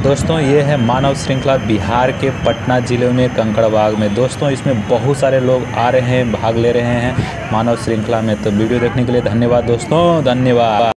दोस्तों ये है मानव श्रृंखला बिहार के पटना ज़िले में कंकड़बाग में। दोस्तों इसमें बहुत सारे लोग आ रहे हैं, भाग ले रहे हैं मानव श्रृंखला में। तो वीडियो देखने के लिए धन्यवाद दोस्तों, धन्यवाद।